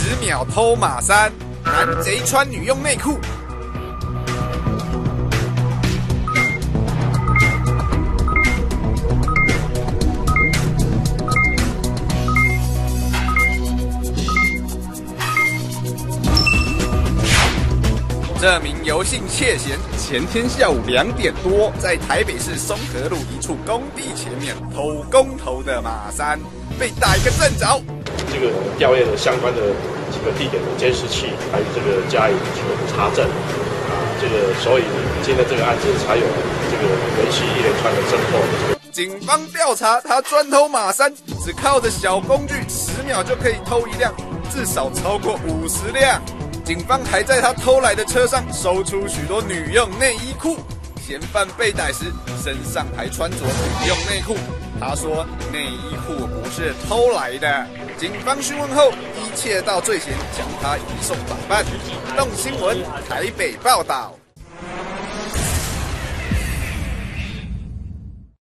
秒偷马3，男贼穿女用内裤。这名游姓窃嫌前天下午2点多，在台北市松和路一处工地前面偷工头的马3，被打一个正着。 这个调阅了相关的几个地点的监视器，还有这个加以查证，所以今天这个案子才有这个连续一连串的侦破。 警方调查，他专偷马3，只靠着小工具10秒就可以偷一辆，至少超过50辆。警方还在他偷来的车上搜出许多女用内衣裤，嫌犯被逮时身上还穿着女用内裤。他说内衣裤不是偷来的。警方讯问后，依窃盗罪嫌将他移送法办。动新闻台北报道。